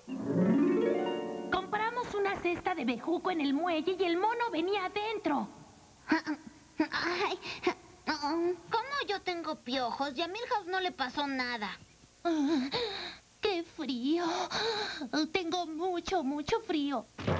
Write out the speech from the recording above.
Compramos una cesta de bejuco en el muelle y el mono venía adentro. Ay, ¿cómo yo tengo piojos? Y a Milhouse no le pasó nada. ¡Qué frío! Tengo mucho, mucho frío.